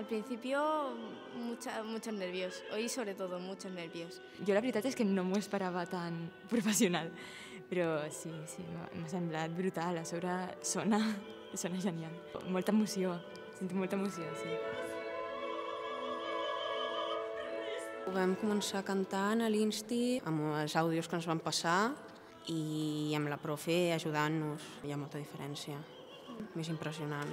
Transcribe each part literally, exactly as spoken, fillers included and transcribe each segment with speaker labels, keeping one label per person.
Speaker 1: Al principio mucha, muchos nervios, hoy sobre todo muchos nervios.
Speaker 2: Jo la veritat és que no m'ho esperava tan professional, però sí, sí, m'ha semblat brutal, a sobre sona, sona genial. Molta emoció, sento molta emoció, sí.
Speaker 3: Vam començar cantant a l'Insti amb els àudios que ens van passar i amb la profe ajudant-nos. Hi ha molta diferència, més impressionant.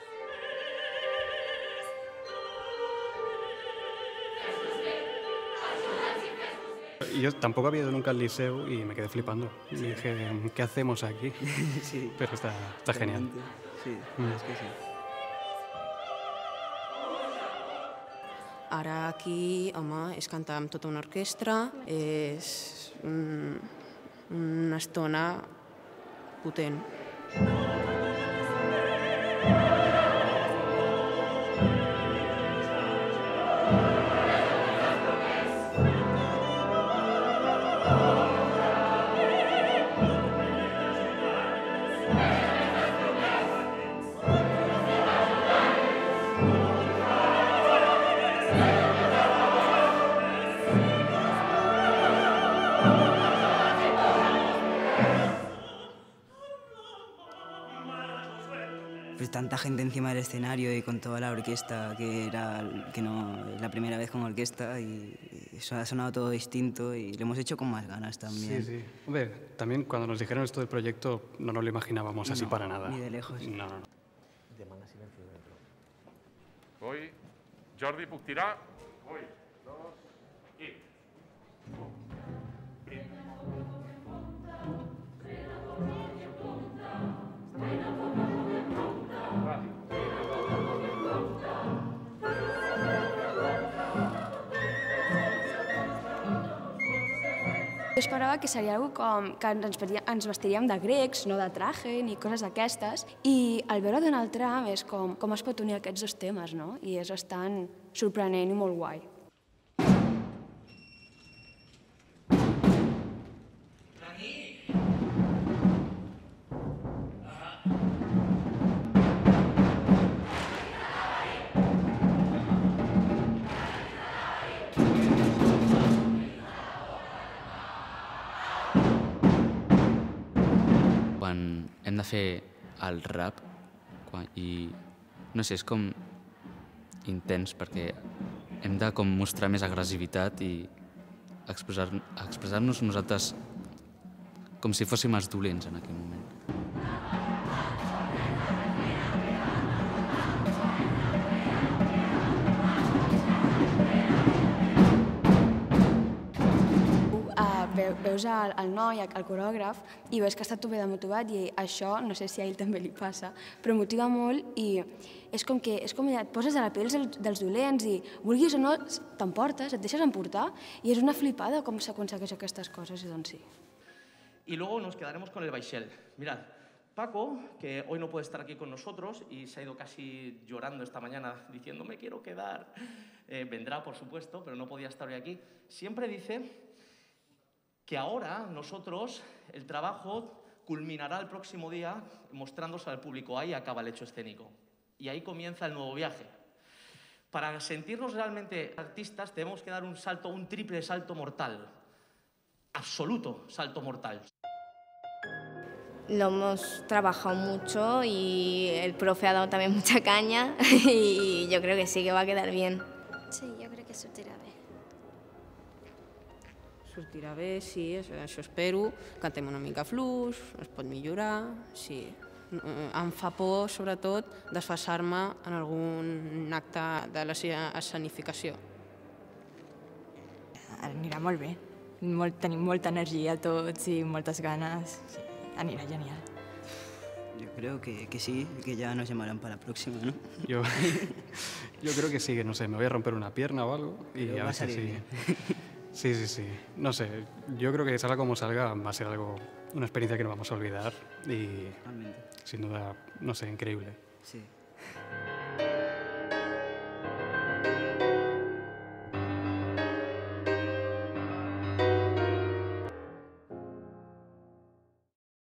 Speaker 4: Yo tampoco había ido nunca al liceo y me quedé flipando. Y dije, ¿qué hacemos aquí?
Speaker 5: Sí.
Speaker 4: Pero está, está genial.
Speaker 5: Sí,
Speaker 4: Mm.
Speaker 5: és que sí.
Speaker 3: Ara aquí, home, és cantar amb tota una orquestra, és un, una estona potent.
Speaker 5: Pues tanta gente encima del escenario y con toda la orquesta, que era que no, la primera vez con orquesta y eso ha sonado todo distinto y lo hemos hecho con más ganas también.
Speaker 4: Sí, sí. Hombre, también cuando nos dijeron esto del proyecto no nos lo imaginábamos así
Speaker 5: No,
Speaker 4: para nada.
Speaker 5: ni de lejos.
Speaker 4: No, no, no.
Speaker 6: Demana silenci dentro.
Speaker 7: Voy. Jordi, puc tirar? Voy. Dos i...
Speaker 8: Jo esperava que seria algo com que ens, vestia- ens vestiríem de grecs, no de traje ni coses d'aquestes, i al veure Donald Trump és com, com es pot unir aquests dos temes, no? I és bastant sorprenent i molt guai.
Speaker 9: Quan hem de fer el rap quan, i no sé, és com intens perquè hem de com mostrar més agressivitat i expressar- expressar-nos nosaltres com si fóssim els dolents en aquell moment.
Speaker 8: Uh, ve- veus el, el noi, el coreògraf, i veus que està tot bé de motivat i això, no sé si a ell també li passa, però motiva molt i és com que és com et poses a la pell dels, dels dolents i vulguis o no t'emportes, et deixes emportar i és una flipada com s'aconsegueix aquestes coses, i doncs sí.
Speaker 10: Y luego nos quedaremos con el Baixel. Mirad, Paco, que hoy no puede estar aquí con nosotros y se ha ido casi llorando esta mañana diciendo me quiero quedar, eh, vendrá por supuesto, pero no podía estar hoy aquí, siempre dice que ahora nosotros el trabajo culminará el próximo día mostrándose al público. Ahí acaba el hecho escénico y ahí comienza el nuevo viaje. Para sentirnos realmente artistas tenemos que dar un salto, un triple salto mortal, absoluto salto mortal.
Speaker 1: Lo hemos trabajado mucho y el profe ha dado también mucha caña y yo creo que sí que va a quedar bien.
Speaker 11: Sí, jo crec que sortirà bé.
Speaker 3: Sortirà bé, sí, això, això espero. Cantem una mica fluix, es pot millorar, sí. Eh, Em fa por, sobretot, desfasar-me en algun acte de la seva escenificació.
Speaker 2: Anirà molt bé. Molt, tenim molta energia tots i moltes ganes. Sí, anirà genial.
Speaker 5: Yo creo que, que sí, que ya nos llamarán para la próxima, ¿no?
Speaker 4: Yo, yo creo que sí, que no sé, me voy a romper una pierna o algo y
Speaker 5: Pero
Speaker 4: a
Speaker 5: va
Speaker 4: ver
Speaker 5: a
Speaker 4: si
Speaker 5: salir
Speaker 4: sí.
Speaker 5: bien.
Speaker 4: Sí, sí, sí. No sé, yo creo que salga como salga va a ser algo, una experiencia que no vamos a olvidar y
Speaker 5: Totalmente.
Speaker 4: sin duda, no sé, increíble.
Speaker 5: Sí.